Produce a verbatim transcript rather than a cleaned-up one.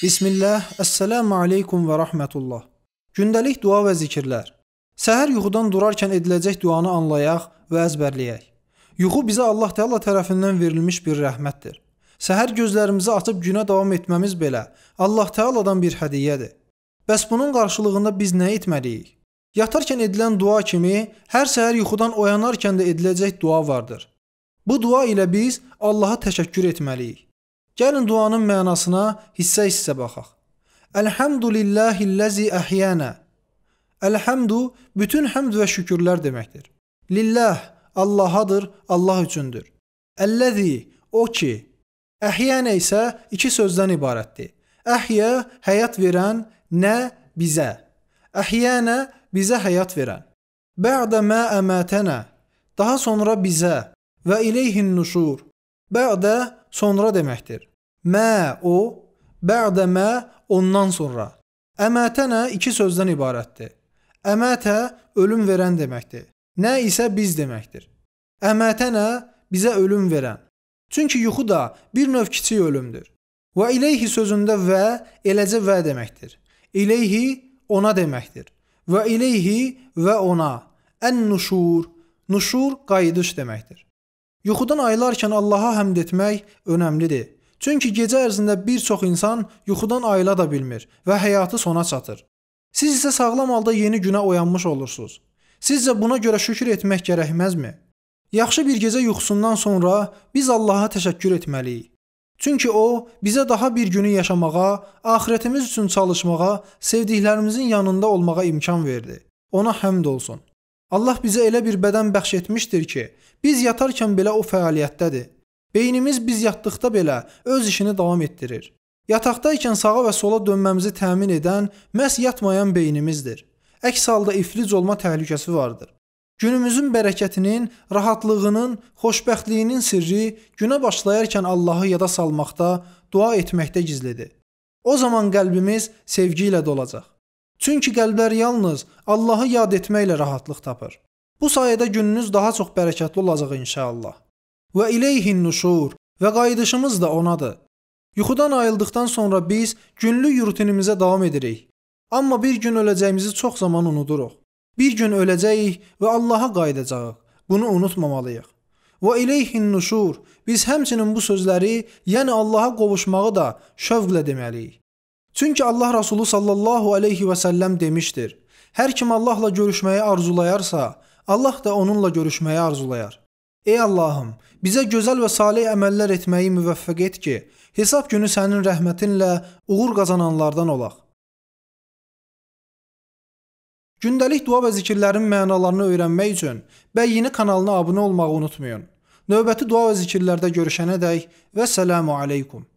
Bismillah, Esselamu aleykum və rahmetullah. Gündəlik dua və zikirlər. Səhər yuxudan durarkən ediləcək duanı anlayaq və əzbərləyək. Yuxu bizə Allah Teala tərəfindən verilmiş bir rəhmətdir. Səhər gözlərimizi açıb günə davam etməmiz belə Allah Teala'dan bir hədiyyədir. Bəs bunun qarşılığında biz nə etməliyik? Yatarkən edilən dua kimi hər səhər yuxudan oyanarkən də ediləcək dua vardır. Bu dua ilə biz Allaha təşəkkür etməliyik. Gəlin duanın mənasına hissə-hissə baxaq. Elhamdülillahillazi əhyana. Elhamdu bütün həmd və şükürlər deməkdir. Lillah Allahadır, Allah üçündür. Əlləzi o ki, əhyana isə iki sözdən ibarətdir. Əhyə həyat verən, nə bizə. Əhyana bizə həyat verən. Bə'də mə əmətənə daha sonra bizə və ileyhin nuşur. Bə'də sonra deməkdir. Mə o, bə'də mə ondan sonra. Əmətənə iki sözdən ibarətdir. Əmətə ölüm verən deməkdir. Nə isə biz deməkdir. Əmətənə bizə ölüm verən. Çünki yuxu da bir növ kiçik ölümdür. Və ileyhi sözündə və eləcə və deməkdir. İleyhi ona deməkdir. Və ileyhi və ona. Ən-nuşur, nuşur qayıdış deməkdir. Yuxudan ayılarkən Allaha həmd etmək önəmlidir. Çünki gecə ərzində bir çox insan yuxudan ayıla da bilmir və həyatı sona çatır. Siz isə sağlam halda yeni günə oyanmış olursunuz. Sizcə buna görə şükür etmək gərəkməzmi? Yaxşı bir gecə yuxusundan sonra biz Allaha təşəkkür etməliyik. Çünki O bizə daha bir günü yaşamağa, axirətimiz üçün çalışmağa, sevdiklərimizin yanında olmağa imkan verdi. Ona həmd olsun. Allah bizə elə bir bədən bəxş etmişdir ki, biz yatarkən belə o fəaliyyətdədir. Beynimiz biz yatdıqda belə öz işini davam etdirir. Yataqdaykən sağa və sola dönməmizi təmin edən məhz yatmayan beynimizdir. Əks halda iflic olma təhlükəsi vardır. Günümüzün bərəkətinin, rahatlığının, xoşbəxtliyinin sirri günə başlayarkən Allahı yada salmaqda, dua etməkdə gizlidir. O zaman qəlbimiz sevgi ilə dolacaq. Çünki qəlblər yalnız Allahı yad etməklə rahatlıq tapır. Bu sayədə gününüz daha çox bərəkətli olacaq inşallah. Və ileyhin nuşur və qayıdışımız da onadır. Yuxudan ayıldıqdan sonra biz günlük rutinimizə davam edirik. Amma bir gün öləcəyimizi çox zaman unuduruq. Bir gün öləcəyik və Allaha qayıdacağıq. Bunu unutmamalıyıq. Və ileyhin nuşur biz həmçinin bu sözləri, yəni Allaha qovuşmağı da şövqlə deməliyik. Çünki Allah Rasulü sallallahu aleyhi və səlləm demişdir. Hər kim Allahla görüşməyi arzulayarsa, Allah da onunla görüşməyi arzulayar. Ey Allahım, bizə gözəl və salih əməllər etməyi müvəffəq et ki, hesab günü sənin rəhmətinlə uğur qazananlardan olaq. Gündəlik dua və zikirlərin mənalarını öyrənmək üçün Bəyyini kanalına abunə olmağı unutmayın. Növbəti dua və zikirlərdə görüşənədək və səlamu aleykum.